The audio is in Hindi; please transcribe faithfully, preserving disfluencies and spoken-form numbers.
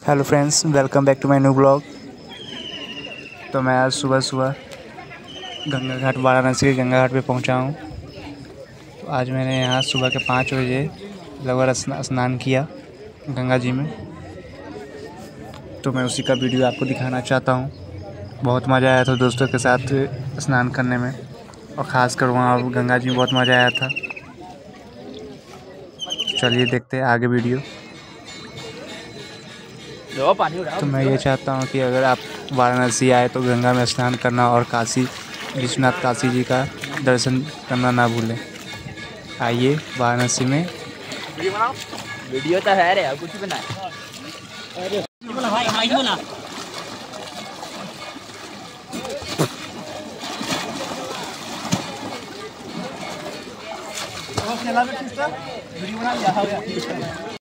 Hello friends, welcome back to my new blog. तो मैं आज सुबह सुबह गंगा घाट वाराणसी के गंगा घाट पे पहुंचा हूं। तो आज मैंने यहाँ सुबह के पाँच बजे लगभग स्नान किया गंगा जी में। तो मैं उसी का वीडियो आपको दिखाना चाहता हूं। बहुत मज़ा आया था दोस्तों के साथ स्नान करने में, और ख़ासकर वहाँ गंगा जी में बहुत मज़ा आया था। चलिए देखते हैं आगे वीडियो। तो मैं ये चाहता हूँ कि अगर आप वाराणसी आए तो गंगा में स्नान करना और काशी विश्वनाथ काशी जी का दर्शन करना ना भूलें। आइए वाराणसी में। वीडियो तो है रे, कुछ भी ना। अरे बोला भाई, हां बोला। वो चला में किसका वीडियो बना लिया हो गया।